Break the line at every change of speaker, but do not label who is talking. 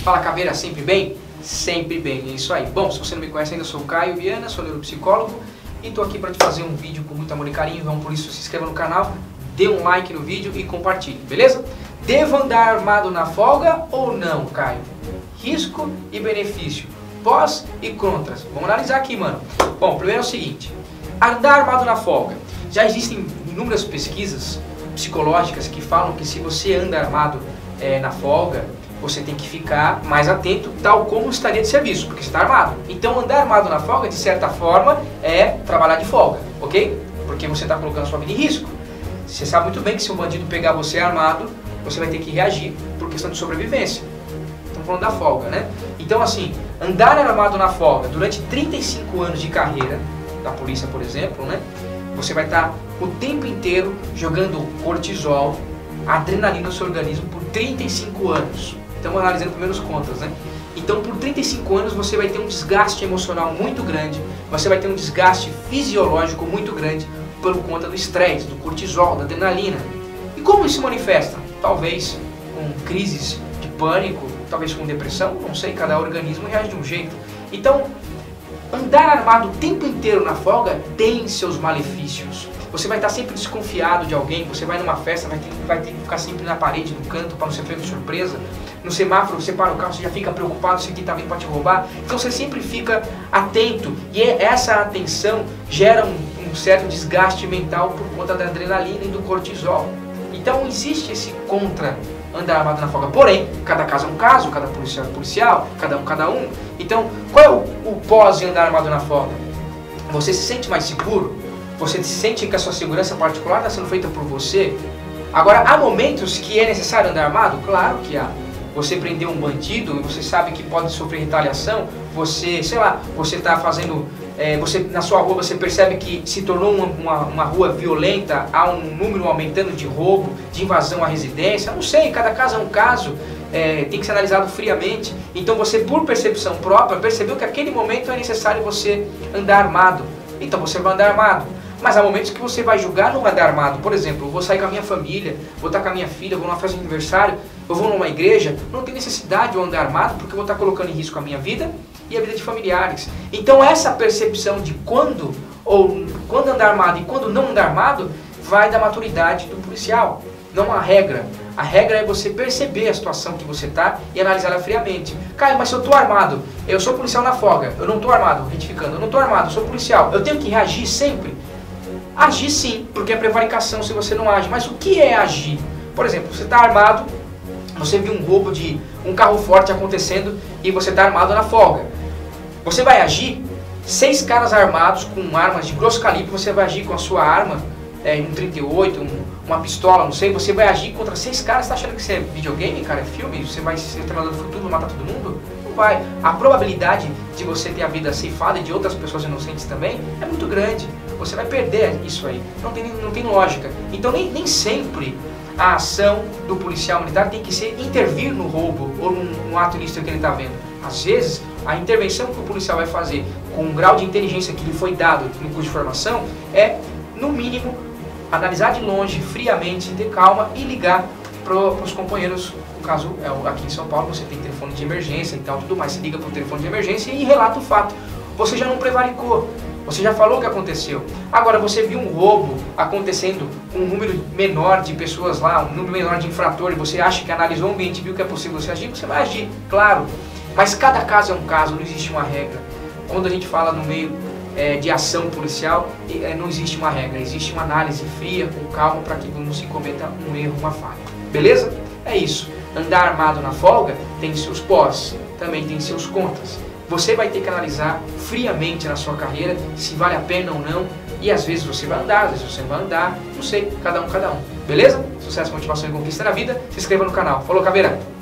Fala, Caveira, sempre bem? Sempre bem, é isso aí. Bom, se você não me conhece ainda, eu sou o Caio Viana, sou neuropsicólogo e tô aqui para te fazer um vídeo com muito amor e carinho. Então, por isso, se inscreva no canal, dê um like no vídeo e compartilhe, beleza? Devo andar armado na folga ou não, Caio? Risco e benefício, pós e contras. Vamos analisar aqui, mano. Bom, primeiro é o seguinte, andar armado na folga. Já existem inúmeras pesquisas psicológicas que falam que se você anda armado na folga, você tem que ficar mais atento, tal como estaria de serviço, porque você está armado. Então andar armado na folga, de certa forma, é trabalhar de folga, ok? Porque você está colocando a sua vida em risco. Você sabe muito bem que se um bandido pegar você armado, você vai ter que reagir por questão de sobrevivência. Estamos falando da folga, né? Então assim, andar armado na folga durante 35 anos de carreira, da polícia por exemplo, né? Você vai estar o tempo inteiro jogando cortisol, adrenalina no seu organismo por 35 anos. Estamos analisando primeiro os contras, né? Então por 35 anos você vai ter um desgaste emocional muito grande, você vai ter um desgaste fisiológico muito grande por conta do estresse, do cortisol, da adrenalina. E como isso se manifesta? Talvez com crises de pânico, talvez com depressão, não sei, cada organismo reage de um jeito. Então, andar armado o tempo inteiro na folga tem seus malefícios. Você vai estar sempre desconfiado de alguém, você vai numa festa, vai ter que ficar sempre na parede, no canto, para não ser pego de surpresa. No semáforo, você para o carro, você já fica preocupado se alguém está vindo para te roubar. Então você sempre fica atento e essa atenção gera um certo desgaste mental por conta da adrenalina e do cortisol. Então existe esse contra andar armado na folga. Porém, cada caso é um caso, cada policial é policial, cada um. Então, qual é o pós de andar armado na folga? Você se sente mais seguro? Você se sente que a sua segurança particular está sendo feita por você? Agora, há momentos que é necessário andar armado? Claro que há. Você prendeu um bandido e você sabe que pode sofrer retaliação, você, sei lá, você está fazendo... na sua rua você percebe que se tornou uma rua violenta, há um número aumentando de roubo, de invasão à residência, não sei, cada caso é um caso, tem que ser analisado friamente. Então você, por percepção própria, percebeu que naquele momento é necessário você andar armado, então você vai andar armado. Mas há momentos que você vai julgar não andar armado. Por exemplo, eu vou sair com a minha família, vou estar com a minha filha, vou numa festa de aniversário, eu vou numa igreja, não tem necessidade de eu andar armado porque eu vou estar colocando em risco a minha vida e a vida de familiares. Então essa percepção de quando andar armado e quando não andar armado vai da maturidade do policial, não a regra. A regra é você perceber a situação que você está e analisá-la friamente. Caio, mas se eu estou armado, eu sou policial na folga, eu não estou armado, retificando, eu não estou armado, eu sou policial, eu tenho que reagir sempre? Agir sim, porque é prevaricação se você não age. Mas o que é agir? Por exemplo, você está armado, você viu um roubo de um carro forte acontecendo e você está armado na folga. Você vai agir? 6 caras armados com armas de grosso calibre, você vai agir com a sua arma, um 38, uma pistola, não sei, você vai agir contra 6 caras, você está achando que isso é videogame, cara, é filme? Você vai ser treinador do futuro, matar todo mundo? Não vai. A probabilidade de você ter a vida ceifada e de outras pessoas inocentes também é muito grande. Você vai perder isso aí, não tem lógica. Então nem sempre a ação do policial militar tem que ser intervir no roubo ou num ato ilícito que ele está vendo. Às vezes, a intervenção que o policial vai fazer com o grau de inteligência que lhe foi dado no curso de formação é, no mínimo, analisar de longe, friamente, ter calma e ligar para os companheiros. No caso, aqui em São Paulo, você tem telefone de emergência e tal, tudo mais. Você liga para o telefone de emergência e relata o fato. Você já não prevaricou. Você já falou o que aconteceu. Agora, você viu um roubo acontecendo com um número menor de pessoas lá, um número menor de infratores, você acha que analisou o ambiente e viu que é possível você agir, você vai agir, claro. Mas cada caso é um caso, não existe uma regra. Quando a gente fala no meio de ação policial, não existe uma regra, existe uma análise fria, com calma, para que não se cometa um erro, uma falha. Beleza? É isso. Andar armado na folga tem seus pós, também tem seus contras. Você vai ter que analisar friamente na sua carreira se vale a pena ou não. E às vezes você vai andar, às vezes você não vai andar. Não sei, cada um. Beleza? Sucesso, motivação e conquista na vida. Se inscreva no canal. Falou, Caveira!